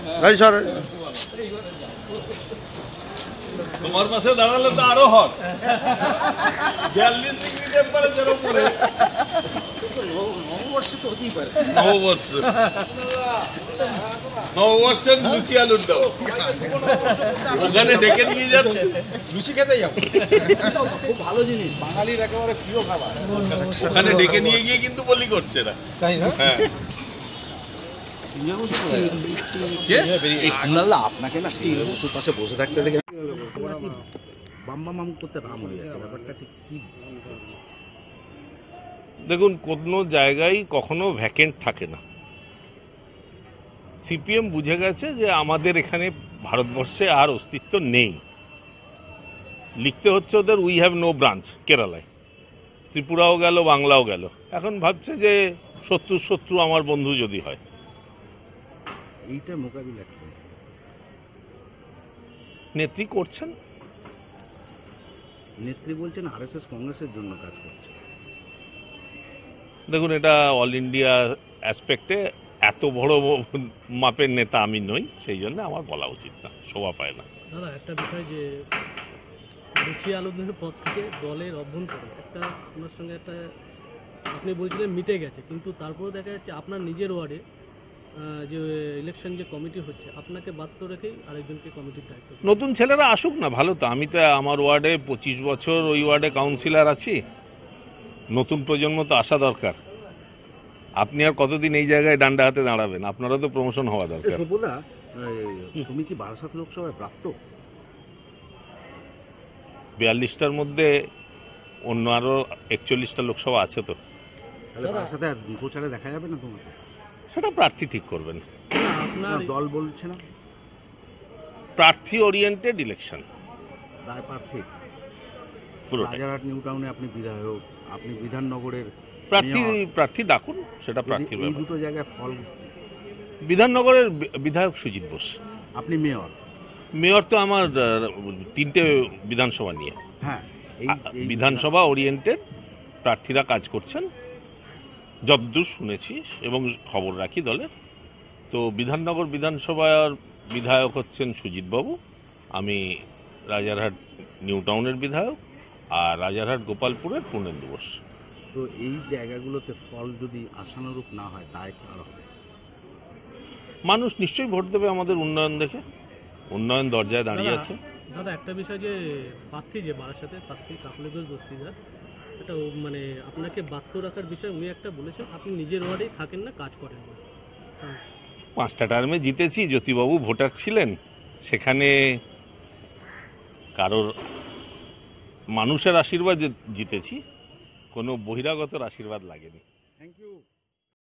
তোমার পাশে দাঁড়ালে তো আরো হট 42 ডিগ্রি টেম্পারেচার উপরে নববর্ষের লুচি আলুর দাও ওখানে ডেকে নিয়ে যাচ্ছে লুচি খেতে যাবো খুব ভালো জিনিস বাঙালির একেবারে প্রিয় খাবার ওখানে ডেকে নিয়ে গিয়ে কিন্তু বলি করছে না তাই না হ্যাঁ আপনাকে না ওষুধ পাশে বসে থাকতে দেখে বাম করতে রাম হয়ে যাচ্ছে ব্যাপারটা ঠিক কি দেখুন কোনো জায়গায় কখনো ভ্যাকেন্ট থাকে না সিপিএম বুঝে গেছে যে আমাদের এখানে ভারতবর্ষে আর অস্তিত্ব নেই লিখতে হচ্ছে ওদের উই হ্যাভ নো ব্রাঞ্চ কেরালায় ত্রিপুরাও গেল বাংলাও গেল এখন ভাবছে যে শত্রু আমার বন্ধু যদি হয় এইটা মোকাবিলা নেত্রী করছেন নেত্রী বলছেন আরএসএস কংগ্রেসের জন্য কাজ করছে দেখুন এটা অল ইন্ডিয়া অ্যাসপেক্টে এত বড় মাপের নেতা আমি নই সেই জন্য আমার বলা উচিত না শোভা পায় না দাদা একটা বিষয় যে লুচি আলুদের পর থেকে দলের অভ্যন্তরে একটা আপনার সঙ্গে একটা আপনি বলছিলেন মিটে গেছে কিন্তু তারপরেও দেখা যাচ্ছে আপনার নিজের ওয়ার্ডে যে ইলেকশন যে কমিটি হচ্ছে আপনাকে বাধ্য রেখেই আরেকজনকে কমিটির দায়িত্ব নতুন ছেলেরা আসুক না ভালো তো আমি তো আমার ওয়ার্ডে 25 বছর ওই ওয়ার্ডে কাউন্সিলর আছি নতুন প্রজন্ম তো আসা দরকার আপনি আর কতদিন এই জায়গায় ডান্ডা হাতে দাঁড়াবেন আপনারও তো প্রমোশন হওয়া দরকার তুমি কি বারাসাত লোকসভায় প্রাপ্ত 42টার মধ্যে অন্য আরো 41টা লোকসভা আছে তো তাহলে বারাসাতে প্রচারে দেখা যাবে না তোমাকে সেটা প্রার্থী ঠিক করবেন আপনার দল বলছে না প্রার্থী ওরিয়েন্টেড ইলেকশন দায় প্রার্থী পুরোটাই রাজারহাট নিউ টাউনে আপনি বিধায়ক আপনি বিধাননগরের প্রার্থী ডাকুন সেটা প্রার্থীর ব্যাপার দুটো জায়গায় ফল বিধাননগরের বিধায়ক সুজিত বোস আপনি মেয়র মেয়র তো আমার 3টে বিধানসভা নিয়ে হ্যাঁ বিধানসভা ওরিয়েন্টেড প্রার্থীরা কাজ করছেন যতদূর শুনেছি এবং খবর রাখি দলের তো বিধাননগর বিধানসভার বিধায়ক হচ্ছেন সুজিতবাবু আমি রাজারহাট নিউ টাউনের বিধায়ক আর রাজারহাট গোপালপুরের পূর্ণেন্দু বোস তো এই জায়গাগুলোতে ফল যদি আশানুরূপ না হয় তাই কার হবে মানুষ নিশ্চয়ই ভোট দেবে আমাদের উন্নয়ন দেখে উন্নয়ন দরজায় দাঁড়িয়ে আছে দাদা একটা বিষয় যে প্রার্থী যে বারাসাতে প্রার্থী কাকুলি ঘোষ দস্তিদার এটা মানে আপনাকে বাধ্য রাখার বিষয় উনি একটা বলেছেন আপনি নিজের ওয়ার্ডেই থাকেন না কাজ করেন না 5টা টার্মে জিতেছি জ্যোতিবাবু ভোটার ছিলেন সেখানে কারোর মানুষের আশীর্বাদ জিতেছি কোনো বহিরাগতের আশীর্বাদ লাগেনি থ্যাংক ইউ